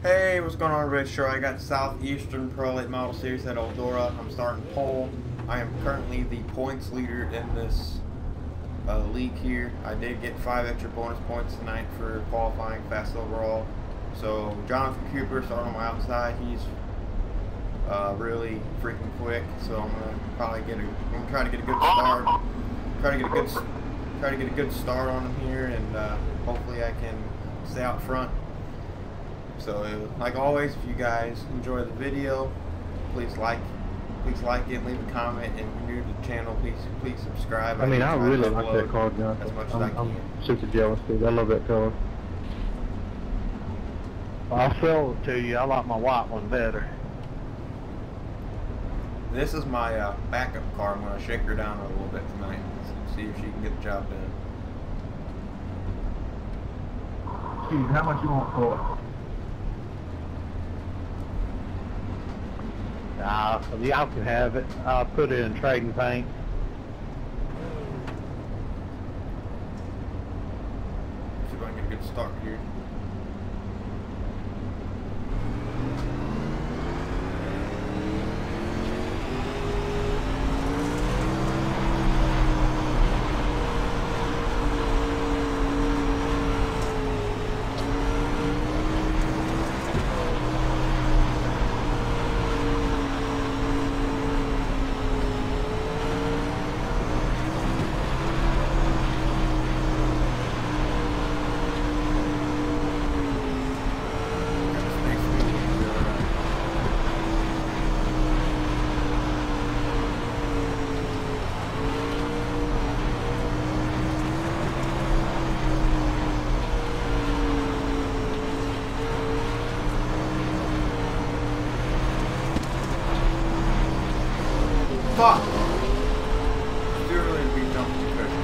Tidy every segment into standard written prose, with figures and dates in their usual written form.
Hey, what's going on, everybody? Sure, I got Southeastern Pro Late Model Series at Eldora. I'm starting pole. I am currently the points leader in this league here. I did get 5 extra bonus points tonight for qualifying fast overall. So Jonathan Cooper started on my outside. He's really freaking quick. So I'm gonna probably try to get a good start. Try to get a good start on him here, and hopefully I can stay out front. So, like always, if you guys enjoy the video, please like it, leave a comment, and if you're new to the channel, please subscribe. I really like that car, John. As much as I can. I'm super jealous, dude. I love that color. I'll sell it to you. I like my white one better. This is my backup car. I'm going to shake her down a little bit tonight and see if she can get the job done. Steve, how much you want for it? Y'all can have it. I'll put it in trading paint. See if I can get a good start here. Fuck! Still really be jumping too quick.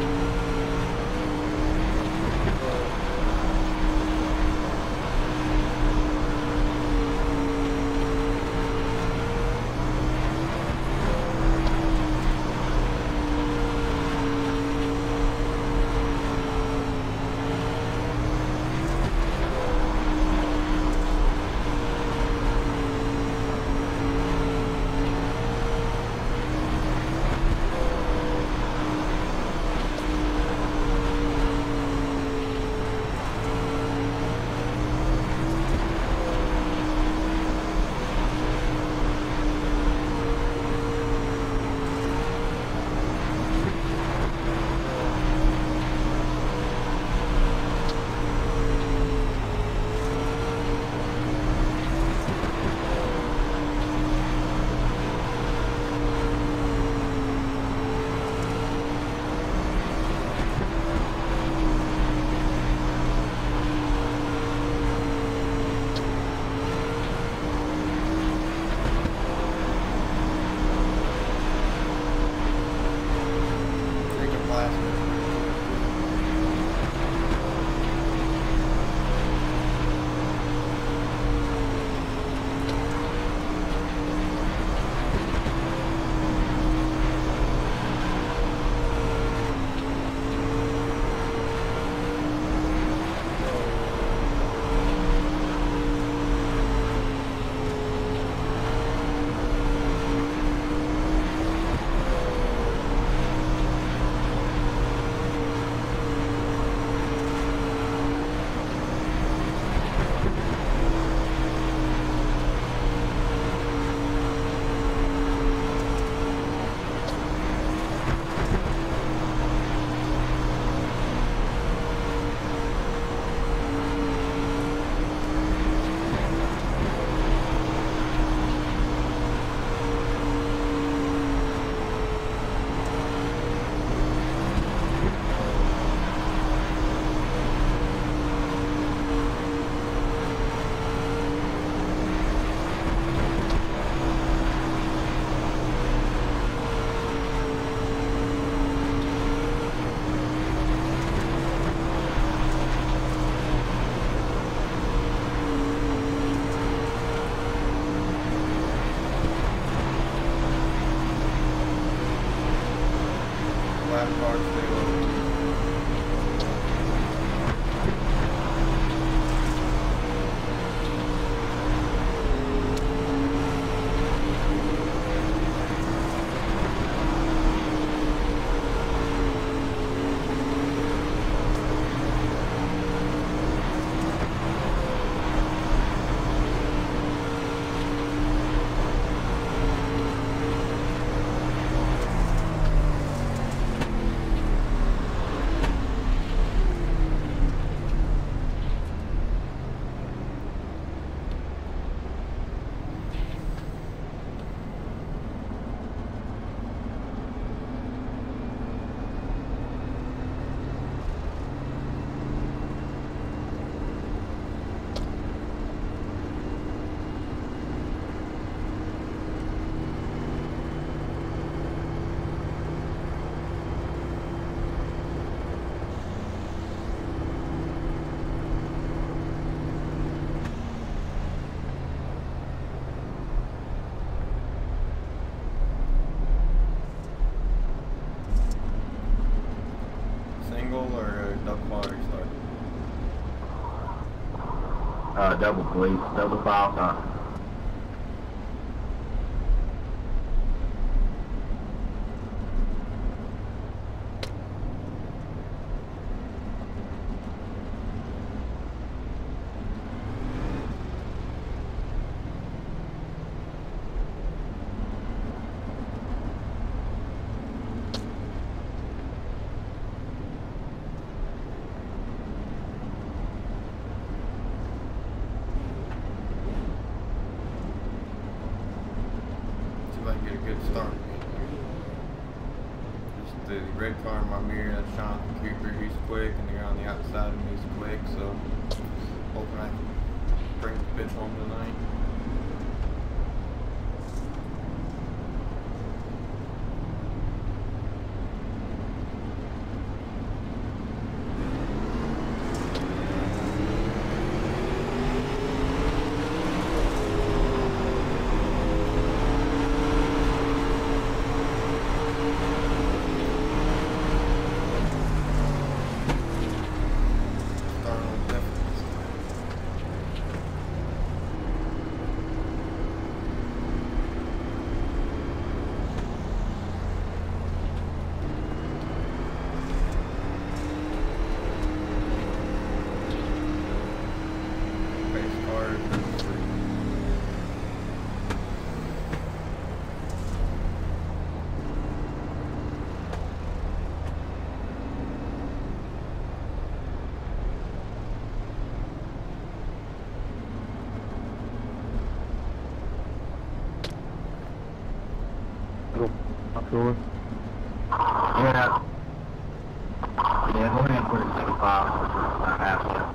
Double police, double file time. See if I can get a good start. Just the red car in my mirror, that's Jonathan Cooper, he's quick, and the guy on the outside of me is quick, so hoping I can bring the bitch home tonight. Start on definitely this time. Base car is number 3. Cooler. Yeah. Yeah, go ahead and put it in double file. I have to.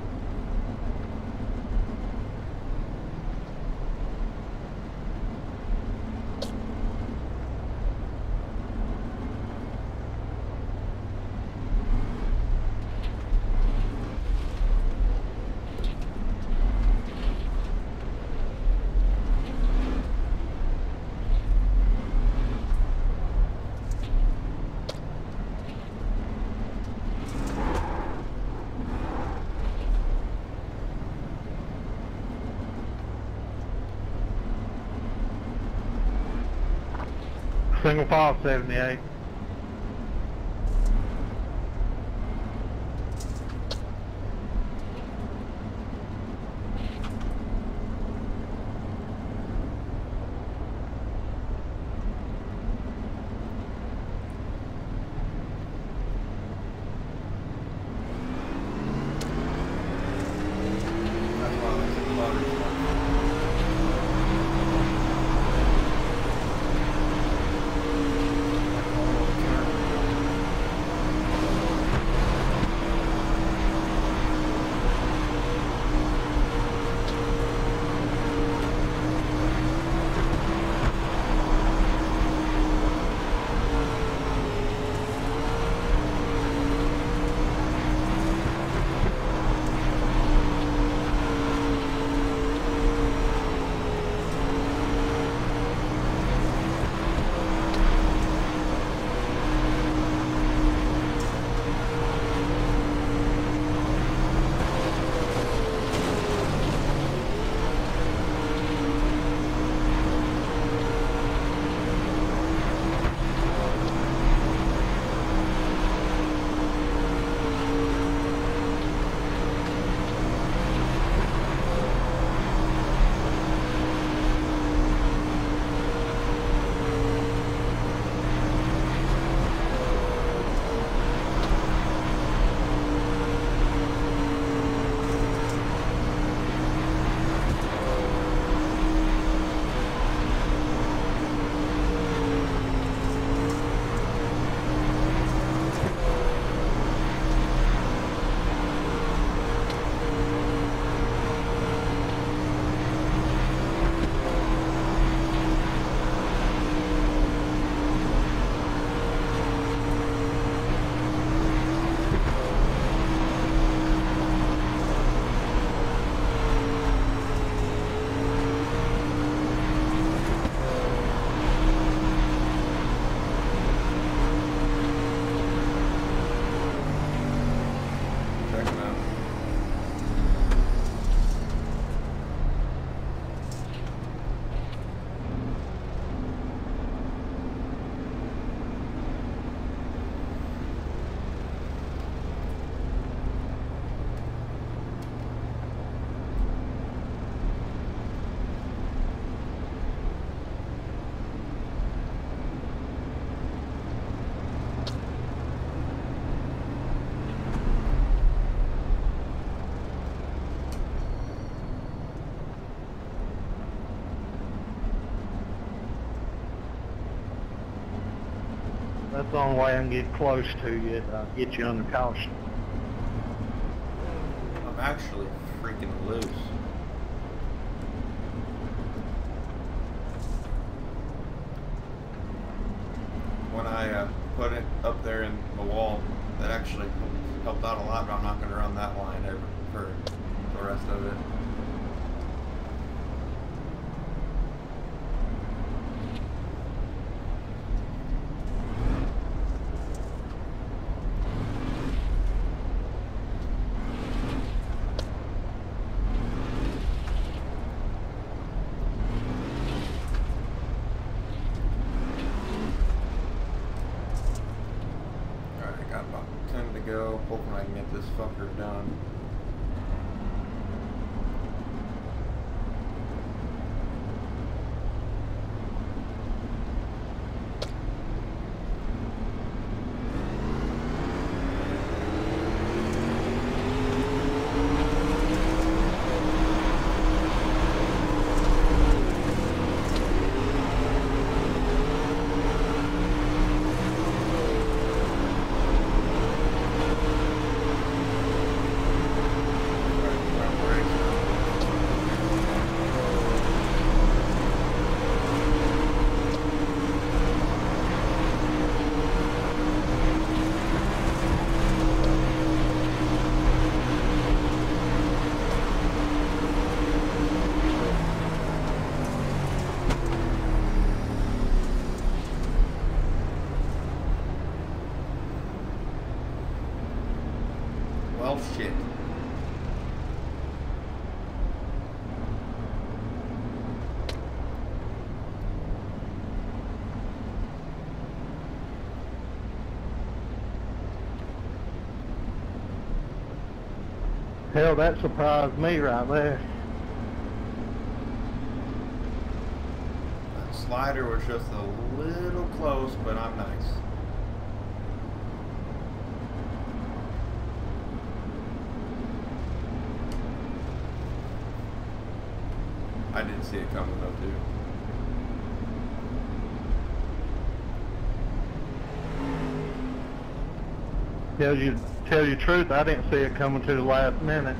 Single file 78. That's why I like the lottery one. Like all over the turn. That's the only way I can get close to you, get you under caution. I'm actually freaking loose. When I put it up there in the wall, that actually helped out a lot, but I'm not going to run that line ever for the rest of it. Go, hoping I can get this fucker done. Well, shit. Hell, that surprised me right there. That slider was just a little close, but I'm nice. I didn't see it coming though, too. Tell you the truth, I didn't see it coming to the last minute.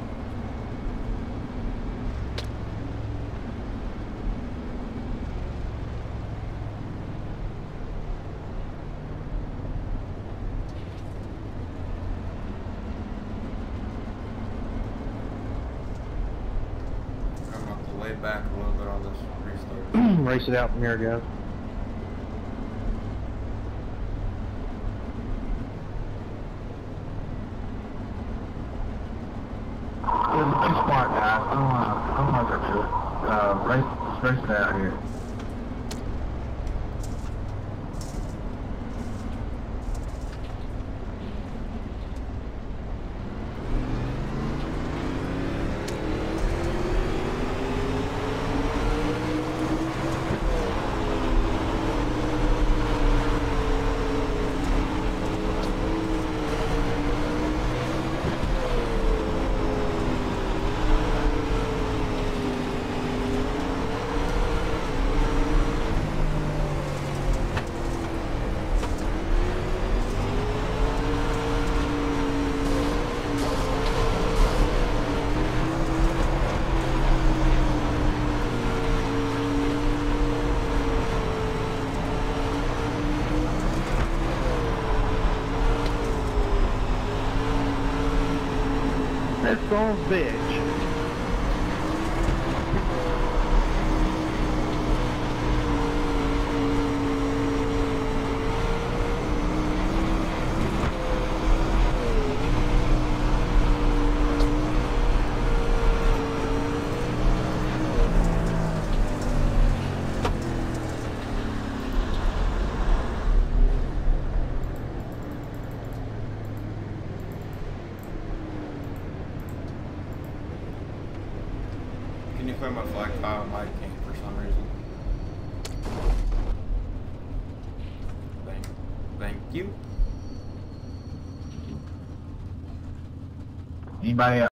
I'm going to lay back a little bit on this restart. Race it out from here, guys. Too smart, guys. I don't want to race it out here. That son of a bitch. Can you clear my flag file? I can't for some reason. Thank you. Anybody